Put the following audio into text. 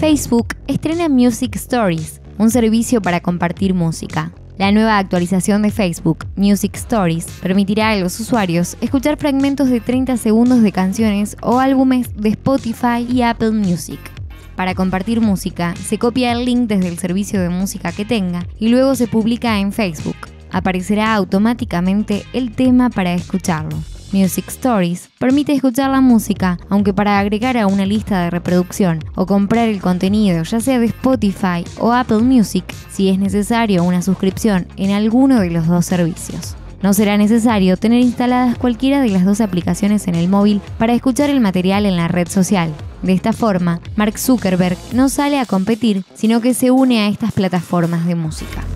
Facebook estrena Music Stories, un servicio para compartir música. La nueva actualización de Facebook, Music Stories, permitirá a los usuarios escuchar fragmentos de 30 segundos de canciones o álbumes de Spotify y Apple Music. Para compartir música, se copia el link desde el servicio de música que tenga y luego se publica en Facebook. Aparecerá automáticamente el tema para escucharlo. Music Stories permite escuchar la música, aunque para agregar a una lista de reproducción o comprar el contenido, ya sea de Spotify o Apple Music, si es necesario una suscripción en alguno de los dos servicios. No será necesario tener instaladas cualquiera de las dos aplicaciones en el móvil para escuchar el material en la red social. De esta forma, Mark Zuckerberg no sale a competir, sino que se une a estas plataformas de música.